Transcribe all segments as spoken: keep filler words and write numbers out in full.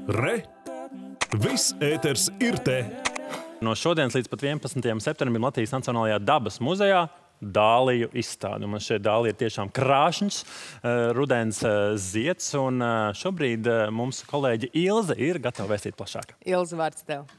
Re! Viss ēters ir te! No šodienas līdz pat vienpadsmitajam septembrim Latvijas Nacionālajā dabas muzejā dāliju izstādi. Man šeit dālija ir tiešām krāšņs, rudens zieds, un šobrīd mums kolēģi Ilze ir gatava vēstīt plašāk. Ilze, vārds tev.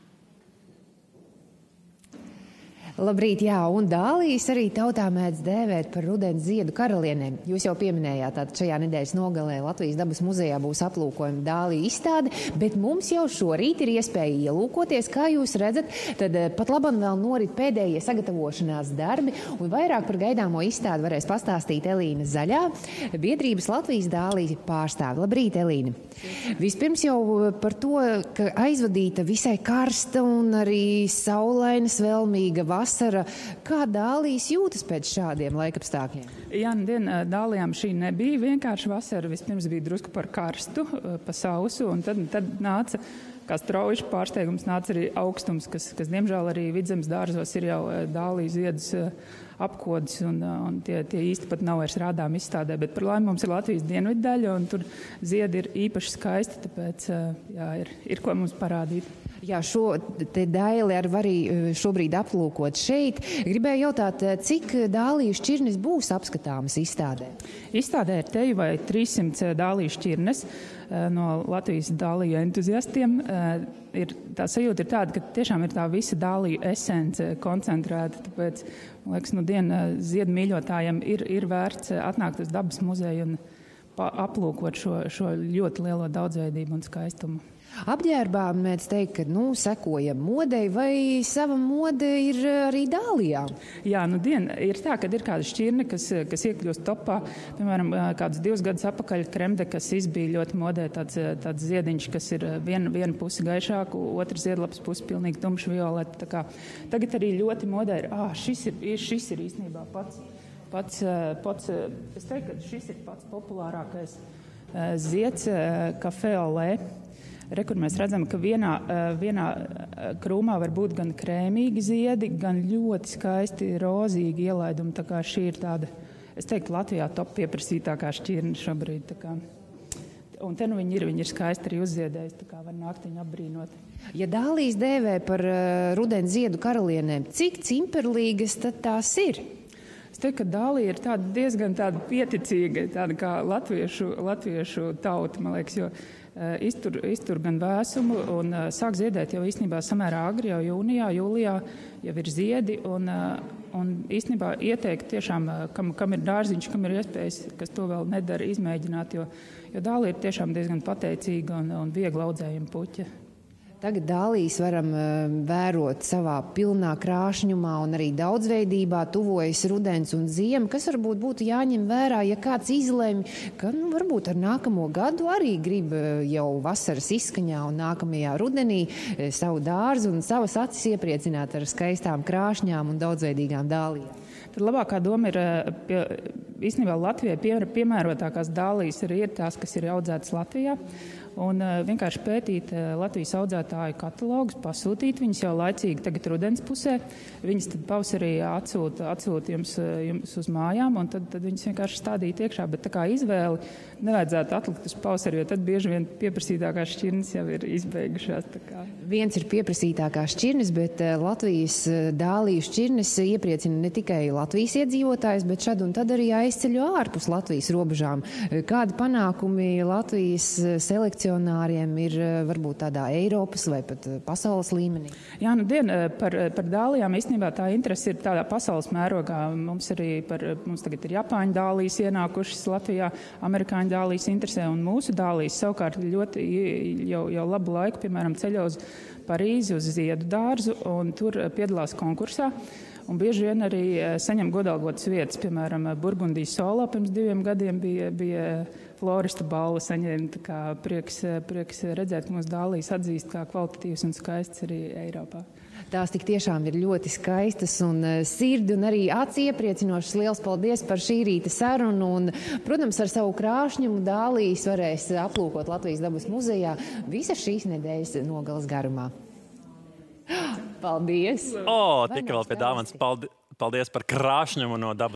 Labrīt, jā, un dālijas arī tautā mēdz dēvēt par rudens ziedu karalienēm. Jūs jau pieminējāt, tātad šajā nedēļas nogalē Latvijas dabas muzejā būs aplūkojuma dāliju izstāde, bet mums jau šorīt ir iespēja ielūkoties, kā jūs redzat, tad pat labam vēl norit pēdējie sagatavošanās darbi, un vairāk par gaidāmo izstādi varēs pastāstīt Elīna Zaļā, biedrības Latvijas dāliju pārstāve. Labrīt, Elīna! Vispirms jau par to, ka aizvadīta visai karsta un arī saulaina, svelmīga vasara. Kā dālijas jūtas pēc šādiem laikapstākļiem? Jā, dien, dālijām šī nebija vienkārši vasara. Vispirms bija drusku par karstu, pa sausu, un tad, tad nāca, kā strauji pārsteigums, nāca arī augstums, kas, kas diemžēl arī Vidzemes dārzos ir jau dāliju ziedus apkodis, un, un tie, tie īsti pat nav vairs rādām izstādē. Bet par laimi mums ir Latvijas dienvidu daļa, un tur ziedi ir īpaši skaisti, tāpēc jā, ir, ir ko mums parādīt. Jā, šo te daili ar var arī šobrīd aplūkot šeit. Gribēju jautāt, cik dāliju šķirnes būs apskatāmas izstādē? Izstādē ir teju vai trīssimts dāliju šķirnes no Latvijas dāliju entuziastiem. Ir, tā sajūta ir tāda, ka tiešām ir tā visa dāliju esence koncentrēta, tāpēc, man liekas, nu dien ziedu mīļotājiem ir, ir vērts atnākt uz dabas muzeju un aplūkot šo, šo ļoti lielo daudzveidību un skaistumu. Apģērbā mēdz teikt, ka, nu, sekojam modei, vai sava mode ir arī dālijām? Jā, nu, dien, ir tā, ka ir kāda šķirne, kas, kas iekļūst topā. Piemēram, kādus divus gadus apakaļ kremde, kas izbija ļoti modē, tāds, tāds ziediņš, kas ir viena, viena pusi gaišāku, otra ziedlapas pusi pilnīgi tumši violeta. Tā kā tagad arī ļoti modē ir, ā, šis ir, šis ir īstenībā pats, pats, pats, es teiktu, ka šis ir pats populārākais zieds, kafē olē. Re, kur mēs redzam, ka vienā, vienā krūmā var būt gan krēmīgi ziedi, gan ļoti skaisti rozīgi ielaidumi. Tā kā šī ir tāda, es teiktu, Latvijā top pieprasītākā šķirne šobrīd. Tā kā. Un te nu viņi ir, viņi ir skaisti arī uzziedējuši, tā kā var nākt viņu apbrīnot. Ja dālijas dēvē par uh, rudens ziedu karalienēm, cik cimperlīgas tad tās ir? Es teiktu, ka dālija ir tāda diezgan tāda pieticīga, tāda kā latviešu, latviešu tauta, man liekas, jo Iztur, iztur gan vēsumu un uh, sāk ziedēt jau īstenībā samērā agri, jau jūnijā, jūlijā jau ir ziedi. Un, uh, un īstenībā ieteikt tiešām, uh, kam, kam ir dārziņš, kam ir iespējas, kas to vēl nedara, izmēģināt, jo, jo dālija ir tiešām diezgan pateicīga un, un viegla audzējuma puķa. Tagad dālijas varam uh, vērot savā pilnā krāšņumā un arī daudzveidībā, tuvojas rudens un ziema, kas varbūt būtu jāņem vērā, ja kāds izlemj, ka nu, varbūt ar nākamo gadu arī grib uh, jau vasaras izskaņā un nākamajā rudenī uh, savu dārzu un savas acis iepriecināt ar skaistām krāšņām un daudzveidīgām dālijām. Tad labākā doma ir, pie, īstenībā Latvijai pie, piemērotākās dālijas arī ir tās, kas ir audzētas Latvijā. Un uh, vienkārši pētīt uh, Latvijas audzētāju katalogus, pasūtīt viņus jau laicīgi tagad rudens pusē. Viņus tad pavasarī atsūta, atsūta jums, jums uz mājām, un tad, tad viņus vienkārši stādīt iekšā. Bet tā kā izvēli nevajadzētu atlikt uz pavasari, jo tad bieži vien pieprasītākās šķirnes jau ir izbeigušās. Tā kā. Viens ir pieprasītākās šķirnes, bet uh, Latvijas uh, dāliju šķirnes iepriecina ne tikai Latvijas iedzīvotājs, bet šad un tad arī aizceļo ārpus Latvijas robežām. Uh, kādi panākumi Latvijas uh, selekcionāriem ir varbūt tādā Eiropas vai pat pasaules līmenī? Jā, nu dien, par, par dālijām īstenībā tā interese ir tādā pasaules mērogā. Mums arī par, mums tagad ir Japāņu dālijas ienākušas Latvijā, amerikāņu dālijas interesē, un mūsu dālijas savukārt ļoti jau, jau labu laiku, piemēram, ceļo uz Parīzi, uz ziedu dārzu, un tur piedalās konkursā. Un bieži vien arī saņem godalgotas vietas, piemēram, Burgundijas solā pirms diviem gadiem bija, bija florista balva saņēma. Tā kā prieks, prieks redzēt, ka mūsu dālijas atzīst kā kvalitatīvas un skaistas arī Eiropā. Tās tik tiešām ir ļoti skaistas un sirdi un arī aci iepriecinošas. Liels paldies par šī rīta sarunu. Un, protams, ar savu krāšņumu dālijas varēs aplūkot Latvijas dabas muzejā visas šīs nedēļas nogales garumā. Paldies! O, tik vēl pie dāvanas. Paldies par krāšņumu no dabas.